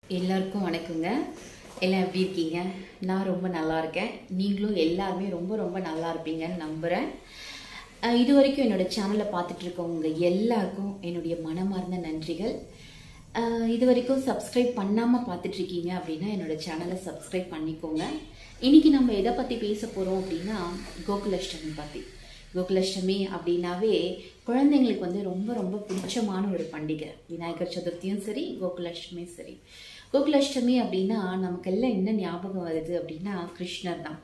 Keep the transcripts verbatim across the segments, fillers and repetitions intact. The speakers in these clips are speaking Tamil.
எல்லாருக்கும் வணக்கங்க. எல்லாம் எப்படி இருக்கீங்க? நான் ரொம்ப நல்லா இருக்கேன். நீங்களும் எல்லாருமே ரொம்ப ரொம்ப நல்லா இருப்பீங்கன்னு நம்புகிறேன். இது வரைக்கும் என்னோட சேனலை பார்த்துட்டு இருக்கவங்க எல்லாருக்கும் என்னுடைய மனமார்ந்த நன்றிகள். இது வரைக்கும் சப்ஸ்கிரைப் பண்ணாமல் பார்த்துட்ருக்கீங்க அப்படின்னா என்னோட சேனலை சப்ஸ்கிரைப் பண்ணிக்கோங்க. இன்றைக்கி நம்ம எதை பற்றி பேச போகிறோம் அப்படின்னா கோகுலாஷ்டமி பற்றி. கோகுலாஷ்டமி அப்படின்னாவே குழந்தைங்களுக்கு வந்து ரொம்ப ரொம்ப பிடிச்சமான ஒரு பண்டிகை. விநாயகர் சதுர்த்தியும் சரி, கோகுலாஷ்டமியும் சரி. கோகுலாஷ்டமி அப்படின்னா நமக்கெல்லாம் என்ன ஞாபகம் வருது அப்படின்னா கிருஷ்ணர் தான்.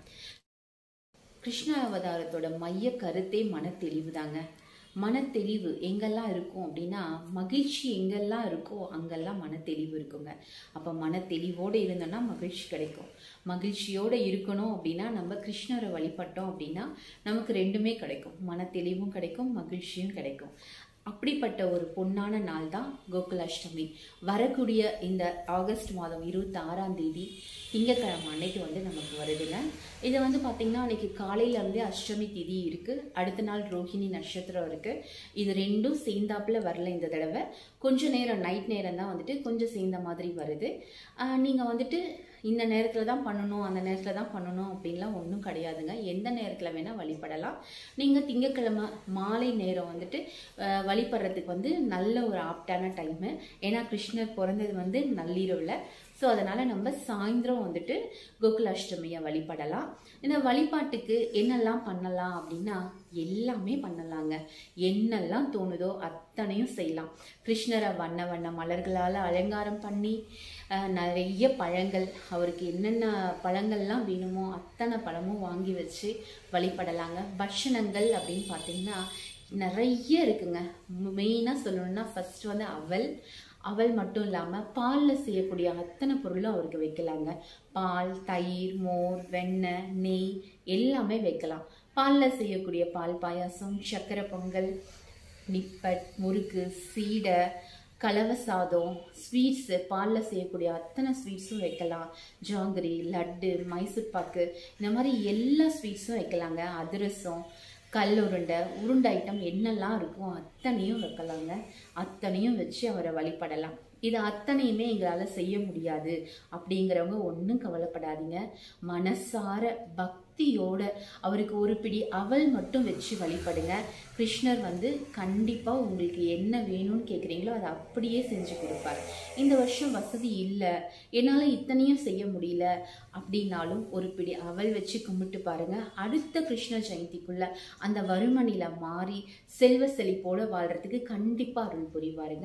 கிருஷ்ண அவதாரத்தோட மைய கருத்தே மனத்தெளிவு தாங்க. மனத்தெளிவு எங்கெல்லாம் இருக்கும் அப்படின்னா மகிழ்ச்சி எங்கெல்லாம் இருக்கோ அங்கெல்லாம் மனத்தெளிவு இருக்குங்க. அப்போ மனத்தெளிவோடு இருந்தோம்னா மகிழ்ச்சி கிடைக்கும். மகிழ்ச்சியோடு இருக்கணும் அப்படின்னா நம்ம கிருஷ்ணரை வழிபட்டோம் அப்படின்னா நமக்கு ரெண்டுமே கிடைக்கும். மனத்தெளிவும் கிடைக்கும், மகிழ்ச்சியும் கிடைக்கும். அப்படிப்பட்ட ஒரு பொன்னான நாள் தான் கோகுலாஷ்டமி. வரக்கூடிய இந்த ஆகஸ்ட் மாதம் இருபத்தி ஆறாம் தேதி திங்கக்கிழமை அன்னைக்கு வந்து நமக்கு வருதுங்க. இதை வந்து பார்த்திங்கன்னா அன்னைக்கு காலையிலேருந்தே அஷ்டமி திதி இருக்குது. அடுத்த நாள் ரோஹிணி நட்சத்திரம் இருக்குது. இது ரெண்டும் சேர்ந்தாப்புல வரல இந்த தடவை. கொஞ்சம் நேரம் நைட் நேரம் தான் வந்துட்டு கொஞ்சம் சேர்ந்த மாதிரி வருது. நீங்கள் வந்துட்டு இந்த நேரத்தில் தான் பண்ணணும், அந்த நேரத்தில் தான் பண்ணணும் அப்படின்லாம் ஒன்றும் கிடையாதுங்க. எந்த நேரத்தில் வேணால் வழிபடலாம். நீங்கள் திங்கக்கிழமை மாலை நேரம் வந்துட்டு வழிபடுறதுக்கு வந்து நல்ல ஒரு ஆப்டான டைமு. ஏன்னா கிருஷ்ணர் பிறந்தது வந்து நள்ளிரவில். ஸோ அதனால் நம்ம சாயந்தரம் வந்துட்டு கோகுலாஷ்டமியை வழிபடலாம். இந்த வழிபாட்டுக்கு என்னெல்லாம் பண்ணலாம் அப்படின்னா எல்லாமே பண்ணலாங்க. என்னெல்லாம் தோணுதோ அத்தனையும் செய்யலாம். கிருஷ்ணரை வண்ண வண்ண மலர்களால் அலங்காரம் பண்ணி நிறைய பழங்கள், அவருக்கு என்னென்ன பழங்கள்லாம் வேணுமோ அத்தனை பழமும் வாங்கி வச்சு வழிபடலாங்க. பட்சணங்கள் அப்படின்னு பார்த்தீங்கன்னா நிறைய இருக்குங்க. மெயினாக சொல்லணும்னா ஃபர்ஸ்ட் வந்து அவல் அவல் மட்டும் இல்லாமல் பாலில் செய்யக்கூடிய அத்தனை பொருளும் அவருக்கு வைக்கலாங்க. பால், தயிர், மோர், வெண்ணெய், நெய் எல்லாமே வைக்கலாம். பாலில் செய்யக்கூடிய பால் பாயாசம், சக்கரை பொங்கல், நிப்பட், முறுக்கு, சீடை, கலவை சாதம், ஸ்வீட்ஸு, பாலில் செய்யக்கூடிய அத்தனை ஸ்வீட்ஸும் வைக்கலாம். ஜாங்கிரி, லட்டு, மைசூர் பாக்கு, இந்த மாதிரி எல்லா ஸ்வீட்ஸும் வைக்கலாங்க. அதிரசம், கல் உருண்டை, உருண்டை ஐட்டம் என்னெல்லாம் இருக்கும் அத்தனையும் வைக்கலாங்க. அத்தனையும் வச்சு அவரை வழிபடலாம். இது அத்தனையுமே எங்களால் செய்ய முடியாது அப்படிங்கிறவங்க ஒன்றும் கவலைப்படாதீங்க. மனசார பக்தியோட அவருக்கு ஒரு பிடி அவல் மட்டும் வச்சு வழிபடுங்க. கிருஷ்ணர் வந்து கண்டிப்பாக உங்களுக்கு என்ன வேணும்னு கேட்குறீங்களோ அதை அப்படியே செஞ்சு கொடுப்பார். இந்த வருஷம் வசதி இல்லை, என்னால் இத்தனையும் செய்ய முடியல அப்படின்னாலும் ஒரு பிடி அவல் வச்சு கும்பிட்டு பாருங்க. அடுத்த கிருஷ்ண ஜெயந்திக்குள்ள அந்த வறுமணில மாறி செல்வ செழிப்போட வாழ்றதுக்கு கண்டிப்பாக அருள் புரிவாருங்க.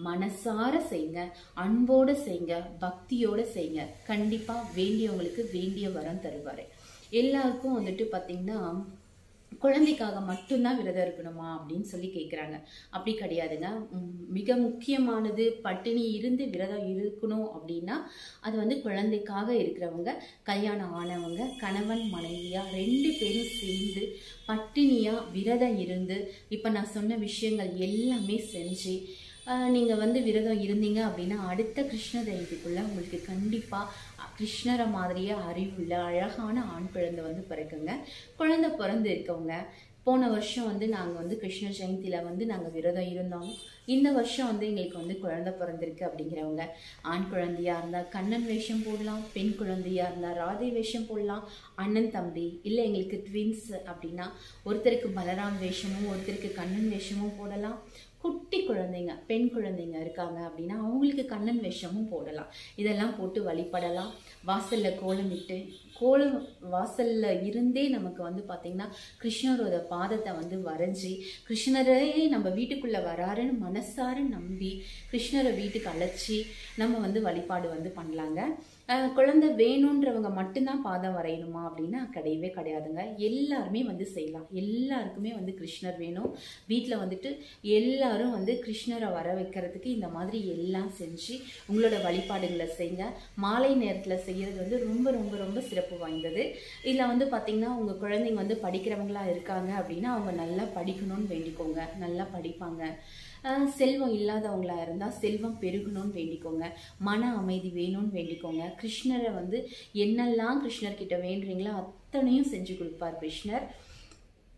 மனசார செய்யுங்க, அன்போட செய்யுங்க, பக்தியோட செய்யுங்க. கண்டிப்பாக வேண்டியவங்களுக்கு வேண்டிய வரம் தருவார். எல்லாருக்கும் வந்துட்டு பார்த்தீங்கன்னா குழந்தைக்காக மட்டும்தான் விரதம் இருக்கணுமா அப்படின்னு சொல்லி கேட்குறாங்க. அப்படி கிடையாதுங்க. மிக முக்கியமானது பட்டினி இருந்து விரதம் இருக்கணும் அப்படின்னா அது வந்து குழந்தைக்காக இருக்கிறவங்க, கல்யாணம் ஆனவங்க, கணவன் மனைவியா ரெண்டு பேரும் சேர்ந்து பட்டினியா விரதம் இருந்து இப்போ நான் சொன்ன விஷயங்கள் எல்லாமே செஞ்சு நீங்கள் வந்து விரதம் இருந்தீங்க அப்படின்னா அடுத்த கிருஷ்ண ஜெயந்திக்குள்ளே உங்களுக்கு கண்டிப்பாக கிருஷ்ணரை மாதிரியே அறிவுள்ள அழகான ஆண் குழந்தை வந்து பிறக்குங்க. குழந்தை பிறந்து இருக்கவங்க போன வருஷம் வந்து நாங்கள் வந்து கிருஷ்ண ஜெயந்தியில் வந்து நாங்கள் விரதம் இருந்தோம், இந்த வருஷம் வந்து எங்களுக்கு வந்து குழந்தை பிறந்திருக்கு அப்படிங்கிறவங்க ஆண் குழந்தையாக இருந்தால் கண்ணன் வேஷம் போடலாம், பெண் குழந்தையாக இருந்தால் ராதை வேஷம் போடலாம், அண்ணன் தம்பி இல்லை எங்களுக்கு ட்வின்ஸ் அப்படின்னா ஒருத்தருக்கு பலராம் வேஷமும் ஒருத்தருக்கு கண்ணன் வேஷமும் போடலாம். குட்டி குழந்தைங்க, பெண் குழந்தைங்க இருக்காங்க அப்படின்னா அவங்களுக்கு கண்ணன் வேஷமும் போடலாம். இதெல்லாம் போட்டு வழிபடலாம். வாசலில் கோலமிட்டு கோலம் வாசல்ல இருந்தே நமக்கு வந்து பார்த்திங்கன்னா கிருஷ்ணரோட பாதத்தை வந்து வரைஞ்சி கிருஷ்ணரே நம்ம வீட்டுக்குள்ளே வராருன்னு மனசார நம்பி கிருஷ்ணரை வீட்டுக்கு அழைச்சி நம்ம வந்து வழிபாடு வந்து பண்ணலாங்க. குழந்தை வேணுன்றவங்க மட்டும்தான் பாதம் வரையணுமா அப்படின்னா கிடையவே கிடையாதுங்க. எல்லாருமே வந்து செய்யலாம். எல்லாருக்குமே வந்து கிருஷ்ணர் வேணும். வீட்டில் வந்துட்டு எல்லாரும் வந்து கிருஷ்ணரை வர வைக்கிறதுக்கு இந்த மாதிரி எல்லாம் செஞ்சு உங்களோட வழிபாடுகளை செய்யுங்க. மாலை நேரத்தில் செய்கிறது வந்து ரொம்ப ரொம்ப ரொம்ப சிறப்பு வாய்ந்தது. இதில் வந்து பார்த்திங்கன்னா உங்கள் குழந்தைங்க வந்து படிக்கிறவங்களா இருக்காங்க அப்படின்னா அவங்க நல்லா படிக்கணும்னு வேண்டிக்கோங்க, நல்லா படிப்பாங்க. செல்வம் இல்லாதவங்களா இருந்தால் செல்வம் பெருகணும்னு வேண்டிக்கோங்க, மன அமைதி வேணும்னு வேண்டிக்கோங்க. கிருஷ்ணரை வந்து என்னெல்லாம் கிருஷ்ணர்கிட்ட வேண்டுறீங்களோ அத்தனையும் செஞ்சு கொடுப்பார் கிருஷ்ணர்.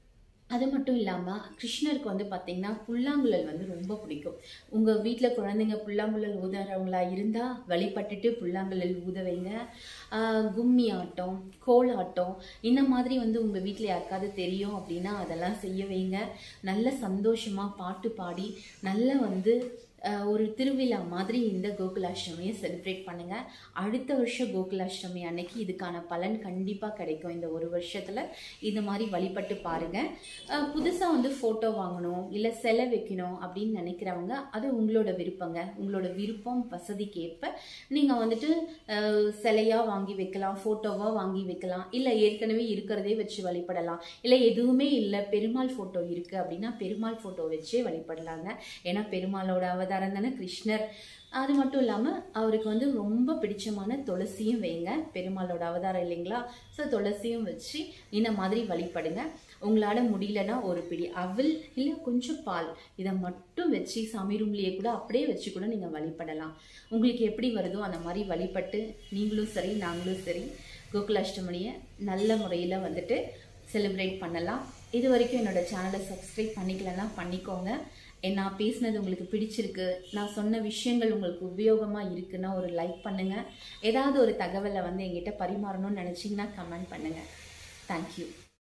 அது மட்டும் இல்லாமல் கிருஷ்ணருக்கு வந்து பார்த்திங்கன்னா புல்லாங்குழல் வந்து ரொம்ப பிடிக்கும். உங்கள் வீட்டில் குழந்தைங்க புல்லாங்குழல் ஊதுறவங்களா இருந்தால் வழிபட்டுட்டு புல்லாங்குழல் ஊத வைங்க. கும்மி ஆட்டம், கோலாட்டம் இந்த மாதிரி வந்து உங்கள் வீட்டில் யாருக்காவது தெரியும் அப்படின்னா அதெல்லாம் செய்ய வைங்க. நல்ல சந்தோஷமாக பாட்டு பாடி நல்ல வந்து ஒரு திருவிழா மாதிரி இந்த கோகுலாஷ்டமியை செலிப்ரேட் பண்ணுங்கள். அடுத்த வருஷம் கோகுலாஷ்டமி அன்னைக்கு இதுக்கான பலன் கண்டிப்பாக கிடைக்கும். இந்த ஒரு வருஷத்தில் இது மாதிரி வழிபட்டு பாருங்கள். புதுசாக வந்து ஃபோட்டோ வாங்கணும் இல்லை சிலை வைக்கணும் அப்படின்னு நினைக்கிறவங்க அது உங்களோட விருப்பங்க. உங்களோட விருப்பம் வசதிக்கேற்ப நீங்கள் வந்துட்டு சிலையாக வாங்கி வைக்கலாம், ஃபோட்டோவாக வாங்கி வைக்கலாம், இல்லை ஏற்கனவே இருக்கிறதே வச்சு வழிபடலாம். இல்லை எதுவுமே இல்லை பெருமாள் ஃபோட்டோ இருக்குது அப்படின்னா பெருமாள் ஃபோட்டோ வச்சே வழிபடலாங்க. ஏன்னா பெருமாளோட அவதாரம் தானே கிருஷ்ணர். அது மட்டும் இல்லாமல் அவருக்கு வந்து ரொம்ப பிடிச்சமான துளசியும் வைங்க. பெருமாளோட அவதாரம் இல்லைங்களா? ஸோ துளசியும் வச்சு இந்த மாதிரி வழிபடுங்க. உங்களால் முடியலன்னா ஒரு பிடி அவல் இல்லை கொஞ்சம் பால் இதை மட்டும் வச்சு சாமி ரூம்லேயே கூட அப்படியே வச்சு கூட நீங்கள் வழிபடலாம். உங்களுக்கு எப்படி வருதோ அந்த மாதிரி வழிபட்டு நீங்களும் சரி நாங்களும் சரி கோகுலாஷ்டமியை நல்ல முறையில் வந்துட்டு செலிப்ரேட் பண்ணலாம். இது வரைக்கும் என்னோடய சேனலை சப்ஸ்கிரைப் பண்ணிக்கலன்னா பண்ணிக்கோங்க. நான் பேசினது உங்களுக்கு பிடிச்சிருக்கு, நான் சொன்ன விஷயங்கள் உங்களுக்கு உபயோகமாக இருக்குன்னா ஒரு லைக் பண்ணுங்கள். ஏதாவது ஒரு தகவலை வந்து எங்கிட்ட பரிமாறணும்னு நினச்சிங்கன்னா கமெண்ட் பண்ணுங்கள். தேங்க்யூ.